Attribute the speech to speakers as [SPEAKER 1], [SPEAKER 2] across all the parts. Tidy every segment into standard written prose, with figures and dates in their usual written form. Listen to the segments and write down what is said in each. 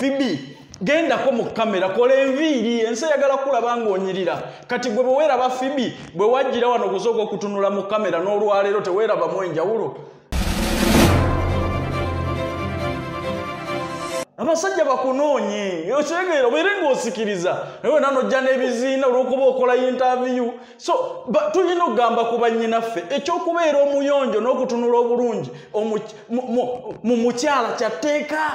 [SPEAKER 1] Pheobe genda ko mu kamera kola enviiri ense yagala kulaba ng'onyirira kati gwe bwe weeraba Pheobe bwe wajjira wano kusooka okutunula mu kamera n'olwaleero teweerabamu enjawulo. Abasajja bakunoonye okyegera obeere ng'osikiriza naye nanojja n'ebiziina olw'okuba okola interview so tulina okugamba ku bannyinaffe ekyokubeera omuyonjo n'okutunula obulungi mu mukyala kyatteeka.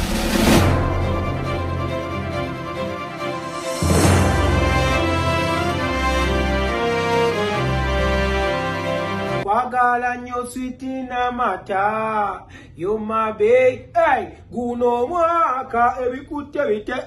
[SPEAKER 2] Kwagala nnyo sweet n'amata yo my babe hey guno mwaka ebikutte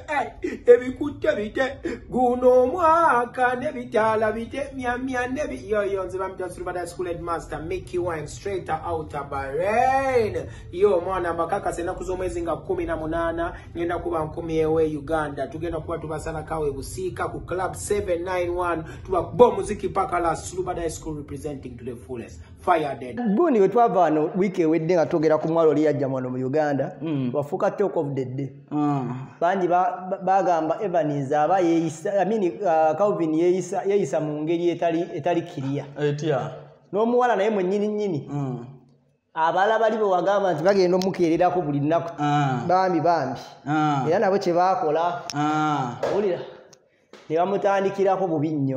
[SPEAKER 2] bite guno mwaka nebitala bite myamya nebi yo nze bamita Sulubada School Headmaster Mickey Wine straight out of Bahrain yo mwana mbakaka sena kuzomwezi nga 18 ngenda kuba 10 ewe Uganda tugenda kuba tubasala kawe busiika ku club 791 tuba bo muziki paka la Sulubada School representing to the fullest. Fire dead.
[SPEAKER 3] Gundi we twava wano wiki wedde nga togera ku mwalo li yajja mwano mu Uganda wafuka talk of the day. Banji bagamba Evaniza aba yeisa Calvin yeisa mu ngeri etali kiriya.
[SPEAKER 1] Etia.
[SPEAKER 3] N'omuwala naye mwennyini. Abala bali bo wagamba nti bagenda omukeerera ko buli nnaku. Bambi. Era nabo kye baakola. Olira. Ne bamutandikirako bubi nnyo.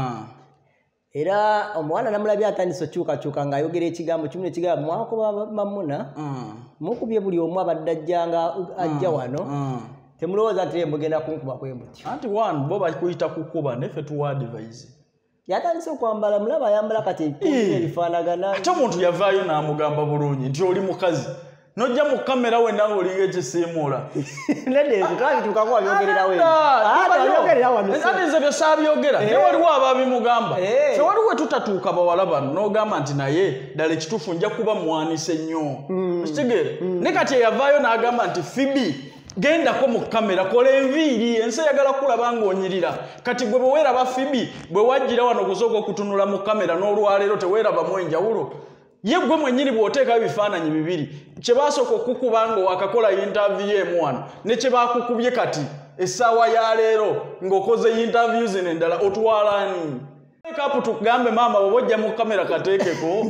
[SPEAKER 3] Era omwana namulabya atandise kyuka ng'ayogera ekigambo kimu ekigambo mwakuba mamuna mukubye buli omu abadde ajjanga ajja wano temulowooza nti mugenda kunkuba kwemutyo
[SPEAKER 1] anti one bo bakuyita kukuba neffe tuwa advise
[SPEAKER 3] yatandise okwambala mulaba ayambala kati ebifaanagana
[SPEAKER 1] ate omuntu yavaayo n'amugamba bulungi nti oli mukazi nojja mu kamera we nawe olinga ekisiimuula
[SPEAKER 3] nedde tukako wabyogerera we
[SPEAKER 1] nze bye saabyogera naye waliwo ababimugamba fe waliwo tutatuuka bawala bano n'ogamba nti naye ddala ekituufu nja kuba mwanise nnyo okitegeere ne kati eyavaayo n'agamba nti Pheobe gendako mu kamera kola enviiri ensi eyagala kulaba ng'onyirira kati gwe bwe weeraba Pheobe bwe wajjira wano kusooka okutunula mu kamera n'olwaleero teweerabamu enjawulo ye gwe mwennyini bw'oteekayo ebifaananyi bibiri kye baasooka okukuba nga wakakola interview emu wano ne kye baakukubye kati essaawa ya leero ng'okoze interview zino endala otwalaani kapu tugambe maama bwe bojja mu kamera kateekeko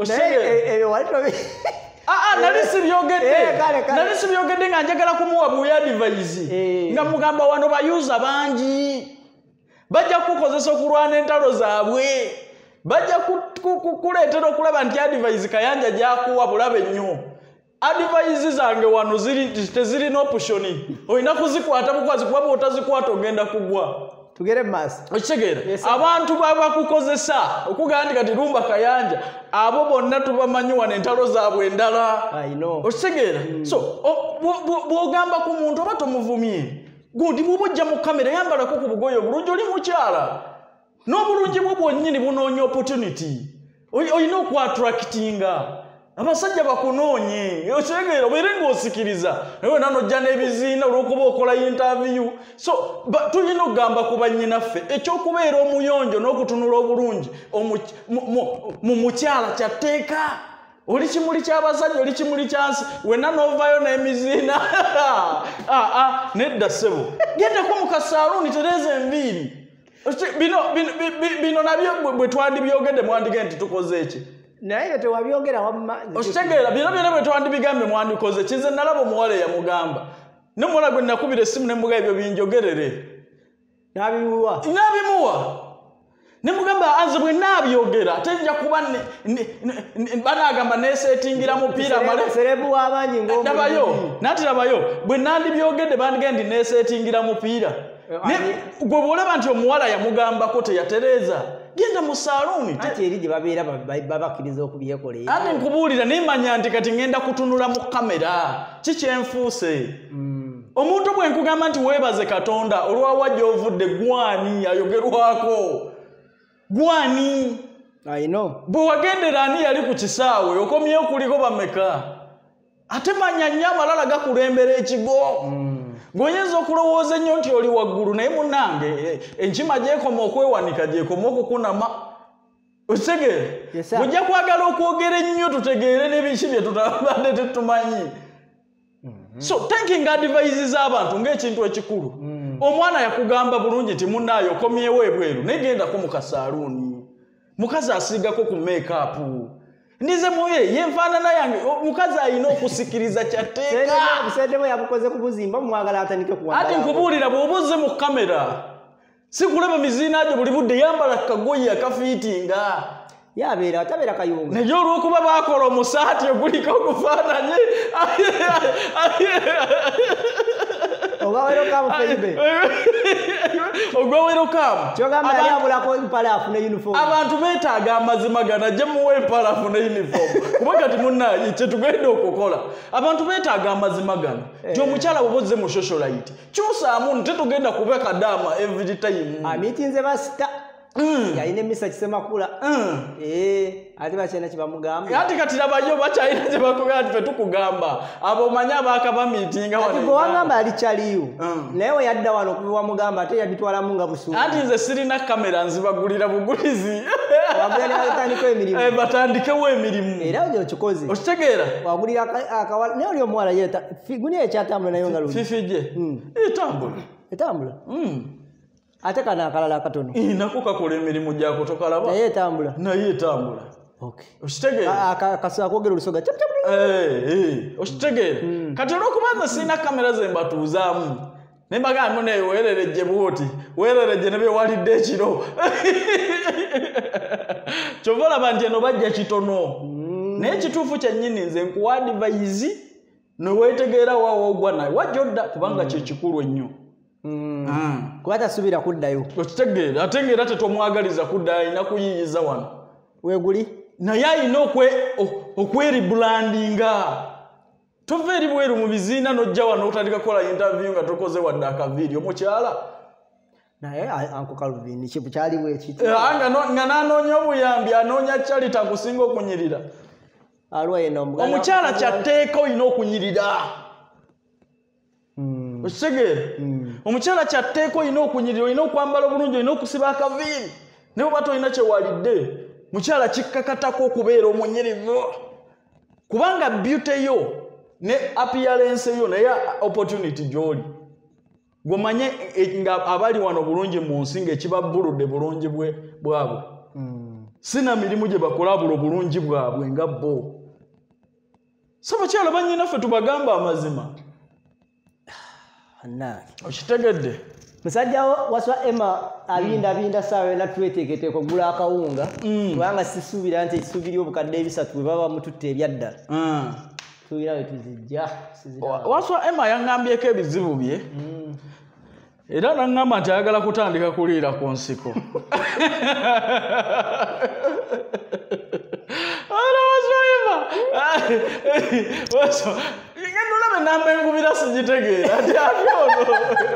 [SPEAKER 1] nali sibyogedde nga njagala kumuwa buya advise nga mugamba wano bayuza bangi bajja kukozesa okulwana entalo zaabwe bajja kukuleetera okulaba nti advise Kayanja gyakuwa bulabe nnyo advise zange wano tezirina option olina kuzikwata bukwazi kuba bw'otazikwata ogenda kugwa
[SPEAKER 3] tugere maaso
[SPEAKER 1] okitegeera abantu babakukozesa okugamba nti kati lumba Kayanja abo bonna tubamanyi wano entalo zaabwe endala okitegeera so bw'ogamba ku muntu oba tomuvumye gundi bw'oba ojja mu kamera yambalako ku bugoye obulungi oli mukyala n'obulungi bwo bwonnyini bunoonya opportunity olina okwatractinga abasajja bakunoonye okitegeera obeere ng'osikiriza naye nanojja n'ebiziina olw'okuba okola interview so tulina okugamba ku bannyinaffe ekyokubeera omuyonjo n'okutunula obulungi mu mukyala kyatteeka oli kimuli ky'abasajja oli kimuli kyansi wenna n'ovaayo n'emiziina nedda ssebo gendako mu kasaaluuni tereeza enviiri bino nabyo bwe twandibyogedde mwandige nti tukoze eki
[SPEAKER 3] naye tewabyogera wamma
[SPEAKER 1] okitegeera bino byonna bwe twandibigambe mwandikoze kize nalaba omuwala eyamugamba n'omuwala gwe nakubira essimu ne muga ebyo binjogerere
[SPEAKER 3] n'abimuwa
[SPEAKER 1] ne mugamba anze bwe naabyogera ate nja kuba banaagamba neesetingira mupiira
[SPEAKER 3] serebu w'abangi
[SPEAKER 1] naatirabayo bwe nandibyogedde bandiga ndi neesetingira mupiira gwe bw'olaba nti omuwala yamugambako teyatereeza genda mu saaluuni
[SPEAKER 3] ate eri gye babeera babakkiriza okubyekolera
[SPEAKER 1] ate nkubuulira nemanya nti kati ngenda kutunula mu kamera kikyenfuuse omuntu bwe nkugamba nti weebaze Katonda olwawa gy'ovudde gwani ayogerwako gwani bwe wagendera ani yali ku kisaawe okomyeyo kuliko bameka ate manya nnyo amalala gakulembera ekigo ng'oyinza okulowooza ennyo nti oli waggulu naye munnange enkima gyekoma okwewanika gyekoma okukunama okitegeere ojja kwagala okwogera ennyo tutegeere n'ebiki bye tutabadde tetumanyi So thinking advices abantu ng'ekintu ekikulu. Omwana yakugamba bulungi nti munnaayo okomyewo ebweru negenda ko mu kasaluuni. Mukazi asiigako ku make-up. Ndize muye yenfaanana yange mukazi alina okusikiriza kyateeka.
[SPEAKER 3] Buseddemu yabukoze ku buzimba mwagala atandike kuwagala.
[SPEAKER 1] Ati nkubuulira bw'obuze mu kamera. Si kulaba mizinaajo buli budde yambala kagoye akafiitinga.
[SPEAKER 3] Yabeera atabera kayunga.
[SPEAKER 1] Naye olw'okuba baakola omusaati oguliko okufaananye.
[SPEAKER 3] Ogawero kamu Pheobe.
[SPEAKER 1] Ogawero kamu.
[SPEAKER 3] Kyogamba yali abulako empale afune uniform.
[SPEAKER 1] Abantu beetaaga amazima gana gye muwe empale afune uniform. Kuba kati munnaayi kye tugenda okukola. Abantu beetaaga amazima gano. Gy'omukyala bw'ozze mu socialite. Kyusaamu tetugenda kubeka dama every time.
[SPEAKER 3] Amitinze basita. Yalina emisa kisemakula. Ate bakyalina kye bamugamba.
[SPEAKER 1] Ati kati labayo bakyalina kye bakugamba nti ffe tukugamba. Abo omanyi abaakaba miitinga wano.
[SPEAKER 3] Ati gwe wagamba yali kyaliyo. Naye we yadda wano okubiwa mugamba ate yabitwalamu nga busuubu.
[SPEAKER 1] Anti nze sirina kamera nzibagulira bugulizi.
[SPEAKER 3] Wagulira ne batandikawo emirimu.
[SPEAKER 1] Batandikewo emirimu.
[SPEAKER 3] Era gy'okikoze.
[SPEAKER 1] Okitegeera?
[SPEAKER 3] Wagulira akawala. Naye oli omuwala yeeta. Guniya ekyatambula nayo nga luli.
[SPEAKER 1] Fifi gye. Etambula.
[SPEAKER 3] Etambula? Ate kana akalala akatono.
[SPEAKER 1] Nako kakola emirimu gyako tokalaba.
[SPEAKER 3] Naye etambula.
[SPEAKER 1] Naye etambula.
[SPEAKER 3] Okay.
[SPEAKER 1] Okitegeera?
[SPEAKER 3] Akasobola kwogera olusoga.
[SPEAKER 1] Okitegeera? Kati olw'okuba nze sirina kamera ze mbatuuzaamu. Ne mbagamba naye weererejje bwoti. Weererejje ne beewalidde ekiro. Kyova olaba nti eno bajja kitono. Naye ekituufu kyennyini nze nkuwa advice ne weetegeera waawo ogwa naye wajja odda kubanga kye kikulu ennyo.
[SPEAKER 3] Kuba tasubira kuddayo.
[SPEAKER 1] Okitegeera ate ng'era tetomwagaliza kuddayo alina kuyiyiza wano.
[SPEAKER 3] Weeguli?
[SPEAKER 1] Naye alina okweribulandinga. Tova eri bweru mu biziina n'ojja wano otandika kukola interview nga tokoze wadde akavidiyo mukyala.
[SPEAKER 3] Naye Uncle Calvin kyaliwo ekiti.
[SPEAKER 1] Nga n'anoonya obuyambi anoonya Charity akusinga okunyirira.
[SPEAKER 3] Alwa yena omuganda.
[SPEAKER 1] Omukyala kyatteeka olina okunyirira. Okitegeera? Omukyala kyatteeka olina okunyirira, olina okwambala obulungi, olina okusiba akaviiri. Ne bw'oba tolina kyewalidde, mukyala kikkakatako okubeera omunyirivu. Kubanga beauty yo ne appearance yo naye opportunity gy'oli. Gw'omanye nga abali wano bulungi mu nsi ng'ekibabbuludde bulungi bwabwe. Sina mirimu gye bakola bulo bulungi bwabwe nga bo. So bakyala bannyinaffe tubagamba amazima. Okitegedde?
[SPEAKER 3] Musajja waswa Emma abinda saawa ena tweteeketeeka okugula akawunga kubanga sisuubira nti ekisuubiri obukadde 3 bwe baba bamututte ebyaddala. Tuubira we tuzijja.
[SPEAKER 1] Waswa Emma yaŋŋambyeko ebizibu bye. Era naŋŋamba nti ayagala kutandika kuliira ku nsiko. Nulabe namba engubira sigitegeera ati ono.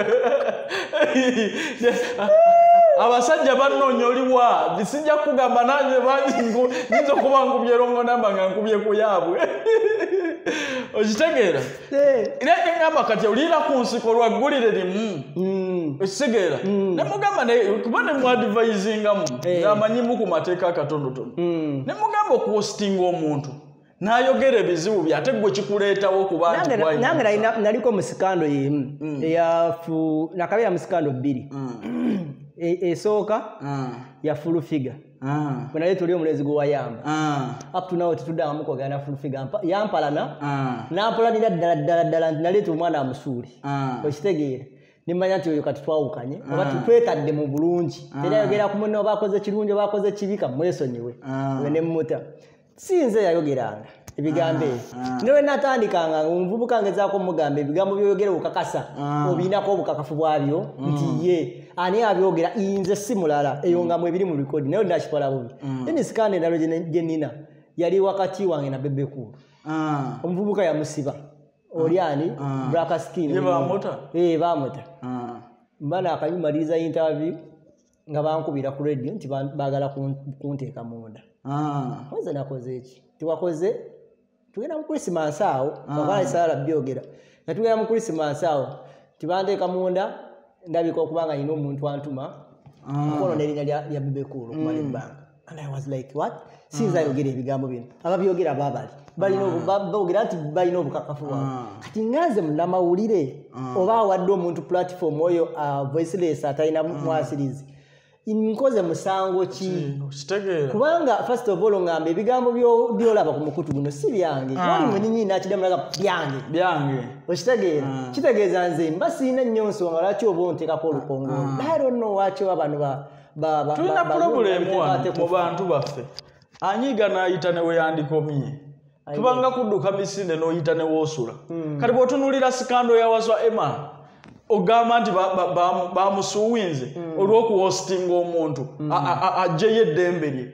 [SPEAKER 1] Abasajja bannoonya oliwa bisijja kugamba nange nyinza okuba nkubye rongo namba nga nkubye ku yaabwe. Okitegeera? Era ngamba kati oliira ku nsiko lwaggulire limu. Okitegeera? Ne mugamba kuba ne mwadvisingamu ng'amanyimu ku mateeka akatonotono. Ne mugamba okuwositinga omuntu. N'ayogera ebizibu bye ate gwe kikuleetawo kuba nti
[SPEAKER 3] nange naliko mu sikando y'emu nakabeera mu sikando 2 esooka ya full figure bwe nali tuli omulezi gwe wayamba up to now tetuddangamu kwogera na full figure yampalana n'ampalanira ddala nti naleeta omwana amusuuli okitegeera nimanya nti oyo kati twawukanye oba twetadde mu bulungi tera ayogera ku munne oba akoze kirungi oba akoze kibi kamwesonyiwe we ne mmuta sinze yayogeranga ebigambo ebyo newe natandikanga omuvubuka ngezaako mugamba ebigambo byoyogera obukakasa obiinako obukakafu bwabyo nti ye ani abyogera inze si mulala eyo nga mwebiri mu rekodi naye ndakikola bubi eni sikande endalo gye nina yali wakati wange na bebekulu omuvubuka yamusiba oli ani black skin bamuta mba naakabimaliriza interview nga bankubira ku radio nti baagala kunteeka munda Oze nakoze eki tuwakoze tugenda mu Christmas awo bakala sala byogera natugenda mu Christmas awo tibandeeka munda ndabika okubanga ino omuntu antuma kono nerinya lya bibekulu kumala ebbanga And I was like, what? Since ayogera ebigambo bino ababyogera babali balina ati balina obukakafu kati nganze munamawulire oba awadde omuntu platform oyo voiceless atalina mwasirizi nkoze musango ki kubanga first of all ngamba ebigambo byolaba ku mukutu guno si byange noli mwenyini nakidamulaga byange okitegeera kitegeeza nze mba siina nnyo nsonga lwaki oba onteekako olukongolo I don't know waki abantu tulina problemu mu bantu baffe anyiga n'ayita ne weyandikomye kubanga kudduka misinde n'oyita ne woosula kati bw'otunuulira sikando yawaswa Emma ogamba nti bamusuuwinze olw'okuhostinga omuntu ajjeyo eddembe lye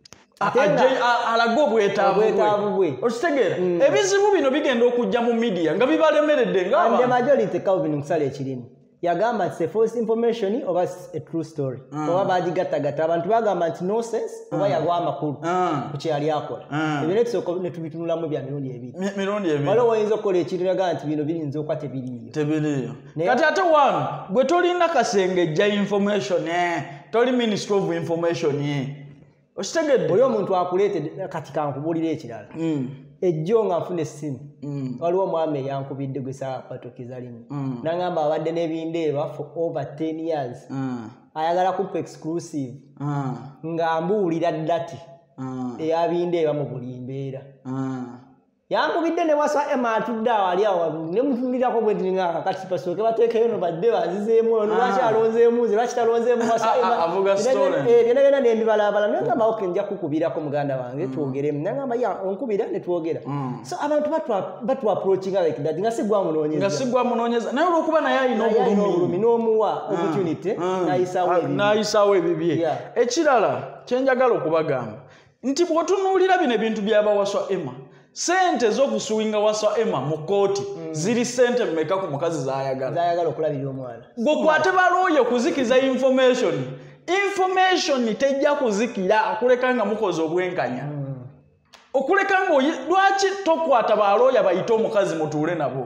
[SPEAKER 3] alaga obwetaavu bwe okitegeera ebizibu bino bigenda okujja mu media nga bibalemeredde
[SPEAKER 2] and the majority Calvin kusala ekirimi yagamba nti false information oba a true story oba bagigattagatta abantu bagamba nti no sense oba yagwa amakulu ku kyali akola ebyo ne tubitunulamu bya mirundi ebiri waliwo oyinza okukola ekintu yaga nti bino birinza okuba tebiriyo
[SPEAKER 1] kati ate wano gwe tolina kasengejja information toli ministry of information okitegedde
[SPEAKER 2] oli omuntu akuleetedde kati kankubulira ekirala ejjo nga nfuna essimu waliwo omwami eyankubidde gwe saapatokiza limu nangamba abadde n'ebindeeba for over 10 years ayagala kupa exclusive nga mbuwulira ddati eyabindeeba mu buli mbeera yankubidde ne wasa Emma atudde awali awo ne mutundirako bwe ndinga kakati pasooke bateekeyo no badde bazizeemu ono lwaki alonzeemu ze lwaki talonzeemu wasa Emma
[SPEAKER 1] avuga story
[SPEAKER 2] byonna nembibalabala nangamba oke nja kukubirako muganda wange twogeremu nangamba ya onkubira ne twogera so abantu batu approachinga like that nga sigwa munoonyeza naye olwokuba naye alina obulumi n'omuwa opportunity
[SPEAKER 1] n'ayisaawo ebibye ekirala kyenjagala okubagamba nti bw'otunuulira bino ebintu by'abawaswa Emma sente z'okusuwinga waswa Emma mu kooti ziri sente mmeka ku mukazi
[SPEAKER 2] zaayagala okulabira omwana
[SPEAKER 1] gwokwate balooyo okuzikiza information tejja kuzikira akuleka nga mukozi obwenkanya okuleka nga lwaki tokwata balooya bayite omukazi mutuule nabo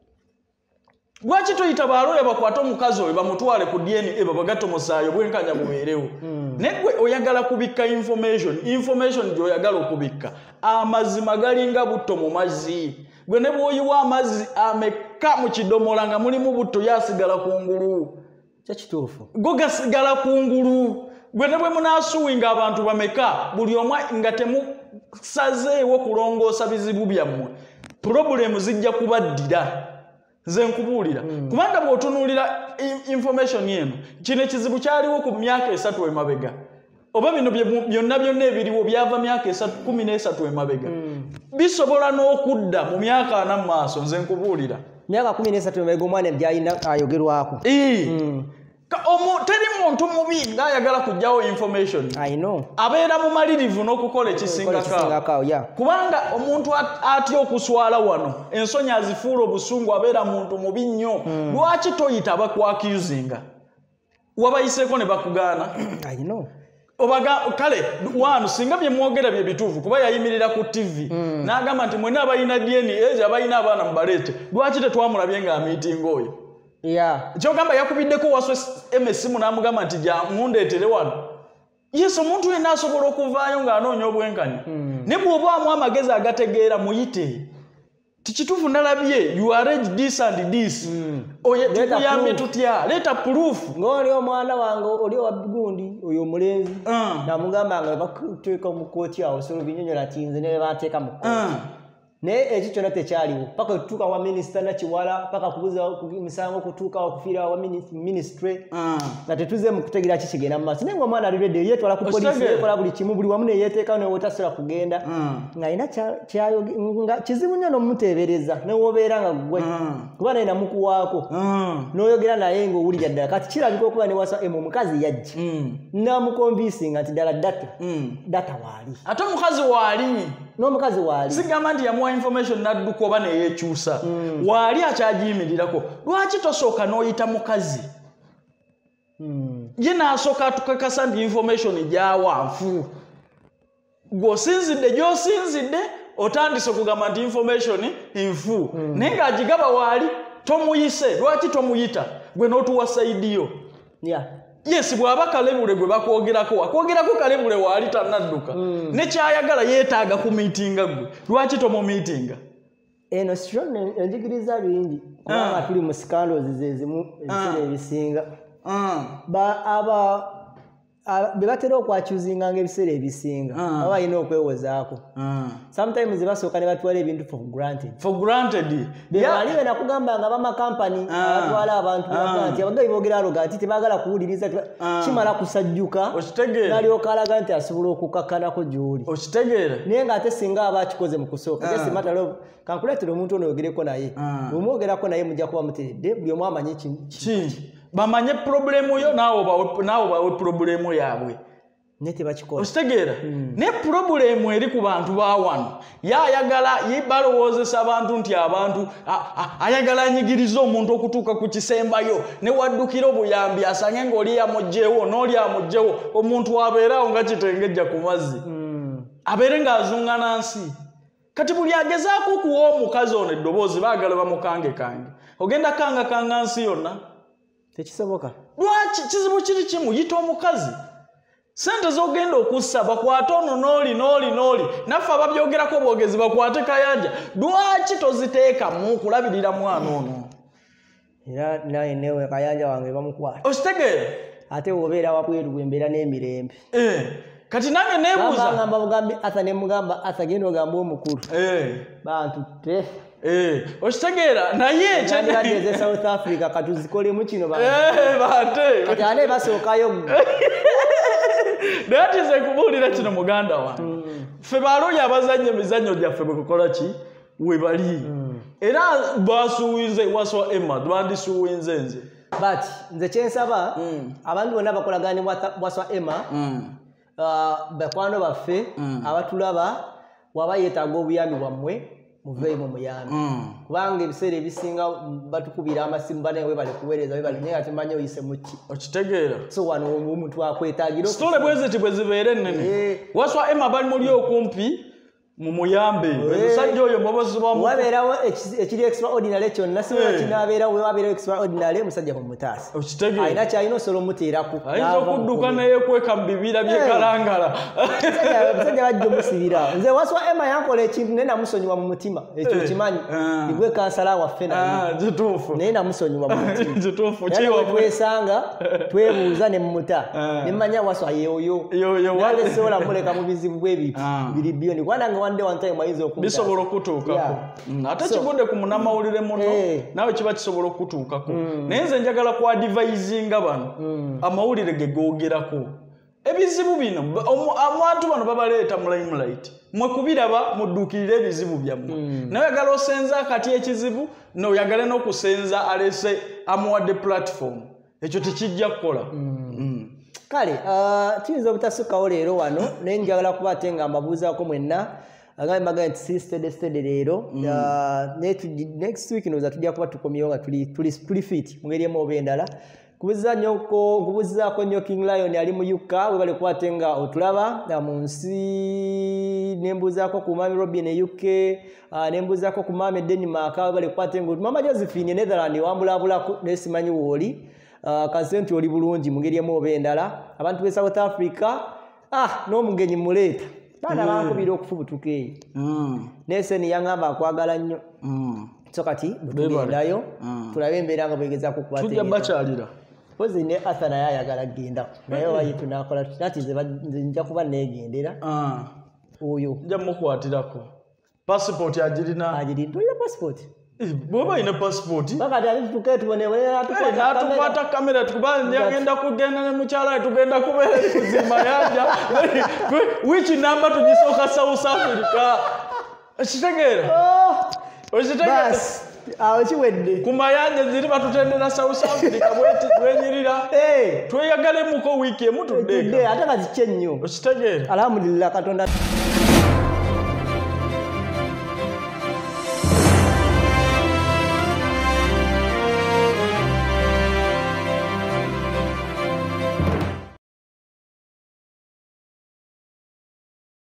[SPEAKER 1] lwaki toyita balooya bakwate omukazi oyo bamutwale ku DNA babagatte omusaayi obwenkanya bubeerewo negwe oyagala kubikka information gy'oyagala okubikka amazima galinga butto mu mazzi gwe ne bw'oyiwa amazzi ameka mu kidomola nga mulimu butto yasigala kungulu
[SPEAKER 2] kyekituufu
[SPEAKER 1] go gasigala kungulu gwe ne bwe munaasuwinga abantu bameka buli omwa nga temusazeewo kulongoosa bizibu byammwe problemu zijja kubaddira nze nkubuulira kubanga bw'otunuulira information eno kino ekizibu kyaliwo ku myaka 3 emabega oba bino byonna ebiriwo byava myaka 13 emabega bisobola n'okudda mu myaka 4 mu maaso nze nkubuulira
[SPEAKER 2] myaka 13 emabega omwana byalina ayogerwako
[SPEAKER 1] teri muntu mubi ng'ayagala kujjawo information abeera mumalirivu n'okukola ekisingakaawo kubanga omuntu atya okuswala wano ensonyi azifuula obusungu abeera muntu mubi nnyo lwaki toyita bakwakiuzinga wabayiseeko ne bakugaana kale wano singa bye mwogera bye bituufu kuba yayimirira ku TV n'agamba nti mwena abalina DNA ezo abalina abaana mubaleete lwaki tetwamulabye ng'amiitinga oyo kyogamba yakubiddeko waswe essimu n'amugamba nti mundeetere wano yesu omuntu yenna asobola okuvaayo ng'anoonya obwenkanya ne bw'obaamu amagezi agategeera muyite tikituufu nalabye you arrange this and this tukuyambye tutya leeta proof
[SPEAKER 2] ng'oli omwana wange oli owa gundi oyo omulenzi namugamba nga bateeka mu kooti awo solo binyonyola tinze ne bateeka mu kooti naye ekyo kyonna tekyaliwo paka okutuuka wa minisita Nakiwala paka kubuza misango okutuuka okufiira wa ministry nga tetuze mu kutegeera ki kigenda mu maaso naye ng'omwana alirede yeetwala ku poliisi yeekola buli kimu buli wamu neyeeteekawo newotasobola kugenda ng'alina nga kizibu nnyo n'omuteebereza newobeera nga gwe kuba naye namukuwaako n'oyogera naye ng'owulira ddala kati kirabika okuba ne wasa emu omukazi yajja namukonvinsinga nti ddala data waali
[SPEAKER 1] ate omukazi waali
[SPEAKER 2] n'omukazi waali
[SPEAKER 1] sigamba nti yamuwa information n'adduka oba neyeekyusa waali akyagiyimirirako lwaki tosooka n'oyita mukazi ye n'asooka atukakasa nti information gyawanfu gw'osinzidde gy'osinzidde otandise okugamba nti information nfu naye ng'agigaba waali tomuyise lwaki tomuyita gwe n'otuwa sayidiyo yes bwaba kalebule gwe bakwogerako akwogerako kalebule wali tanadduka ne kyayagala yeetaaga ku meetinga gwe lwaki tomo meetinga
[SPEAKER 3] eno strong enjigiriza bingi kubanga tuli mu scandals zezimu ebisere ebisinga bebatera okwakyuzinga ng'ebiseera ebisinga baba balina okwewozaako sometimes basooka ne batwala ebintu for granted bali be nakugamba nga bamakampani abatwala abantu nti abagabi boogera aloga nti tebaagala kuwuliriza kimala kusajjuka n'alyoka alaga nti asobola okukakkanako gy'oli naye ng'ate singa aba akikoze mu kusooka kankuleetera omuntu ono oyogereko naye bwemwogerako naye mujja kuba muteredde buli omu amanye
[SPEAKER 1] bamanye problemu yo naawe bawe problemu yaabwe okitegeera ne problemu eri ku bantu ba wano yayagala balowozesa abantu nti abantu ayagala anyigiriza omuntu okutuuka ku kisembayo ne waddukira obuyambi asange ng'oli yamugjewo n'oli amugjewo omuntu abeerawo nga kitengejja ku mazzi abeere ng'azungana nsi kati buli agezaako okuwa omukazi ono eddoboozi baagala bamukangekange ogenda kanga nsi yonna
[SPEAKER 3] tekisoboka
[SPEAKER 1] lwaki kizibu kiri kimu yita omukazi sente z'ogenda okussa bakwate ono n'oli naffe ababyogerako bwogezi bakwate Kayanja lwaki toziteekamu kulabirira mwana ono
[SPEAKER 3] era naye newe Kayanja wange bamukwata
[SPEAKER 1] okitegeera
[SPEAKER 3] ate wobeera wabweru embeera n'emirembe
[SPEAKER 1] kati nange neebuuza
[SPEAKER 3] ngamba mugambi asa ne mugamba asa genda ogamba omukulu bantu te
[SPEAKER 1] okitegeera naye
[SPEAKER 3] kyandibadde South Africa katuzikolemu kino
[SPEAKER 1] bate
[SPEAKER 3] kati ane basookayo
[SPEAKER 1] naye atize kubuulira kino muganda wange ffe baaluli abazannya emizannyo gyaffe bwekukola ki we bali era basuuwize waswa Emma twandisuuwinze nze
[SPEAKER 3] but nze kyensaba abantu bonna bakolagane waswa Emma bakwano baffe abatulaba waba yeetaaga obuyambi bwammwe muveemu muyambi kubanga ebiseera ebisinga batukubira amasimu banawe bali kuweereza we bali naye ati mmanyi oyise muki
[SPEAKER 1] okitegeera
[SPEAKER 3] so wano omuntu akwetaagira
[SPEAKER 1] sitole bweziti bwe zibeere ennene waswa Emma bali muli okumpi mu muyambe omusajja oyo mubazibwamu
[SPEAKER 3] wabeerawo ekiri extraordinary kyonna siwa kinaabeerawo wabeerawo extraordinary omusajja mumutaasa
[SPEAKER 1] okitegeera
[SPEAKER 3] ayina kyalina osobola omuteerako
[SPEAKER 1] ayinza okudduka neyekweka mu bibira byekalangala
[SPEAKER 3] omusajja bajja omusibira nze waswa Emma yankola ekintu naye namusonyiwa mu mutima ekyo kimanyi igwe kansala waffe
[SPEAKER 1] kituufu
[SPEAKER 3] naye namusonyiwa mu mutima
[SPEAKER 1] kituufu
[SPEAKER 3] twesanga twebuuza ne mmuta ne mmanya waswa yeoyo nale sobola muleka mu bizibu bwebiti biri biyoni kubanga one day one time ayinza okutuuka
[SPEAKER 1] bisobola okutuukako ate kigudde ku munnamawulire muno naawe kiba kisobola okutuukako naye nze njagala ku advisinga bano amawulire ge googerako ebizibu bino abantu bano babaleeta mu limelight mwe kubiraba mudduukirire ebizibu byammwe naye oyagala osenza akati ekizibu noyagale n'okusenza alese amuwadde platform ekyo tekijja kukola
[SPEAKER 3] kale tuyinza obutasukkawo leero wano naye njagala kuba ate nga mbabuuzaako mwenna agambe mbaga nti si stede leero next week noza tujja kuba tukomyewo nga tuli fit mu ngeri emu oba endala kubuuzizaako nnyo King Lion ali mu yuka we bali kuba ate nga otulaba mu nsi nembuuzaako ku Mami Robin e UK nembuuzaako ku Mami Denmark we bali kuba ate nga Mama Josephine Netherland wambulabulako naye simanyi wooli kanse nti oli bulungi mu ngeri emu oba endala abantu be South Africa n'omugenyi muleeta baana bankubira okufubutuka eyo neseni yaŋŋamba akwagala nnyo so kati bwetugendayo tulabe embeera nga bwegezaako
[SPEAKER 1] okubatujja bakyalira
[SPEAKER 3] pozi ne Arthur naye ayagala kgenda naye wayitu nakola nati nze nja kuba neegendera oyo
[SPEAKER 1] nja mukwatirako passport agirina
[SPEAKER 3] tolina passport
[SPEAKER 1] bwoba ine passport
[SPEAKER 3] bakati alitutuke tubonebwera
[SPEAKER 1] natukwata kamera tukuba njagenda kugenda ne mukyala tugenda kubeera kuzima yanja which number tugisooka South Africa okitegeera
[SPEAKER 3] awo kiwedde
[SPEAKER 1] kumayanja ziri batutendera South Africa bwenyirira tweyagalemuko wiiki emu tudde
[SPEAKER 3] ate nga zikye nnyo
[SPEAKER 1] okitegeera
[SPEAKER 3] alhamdulillah Katonda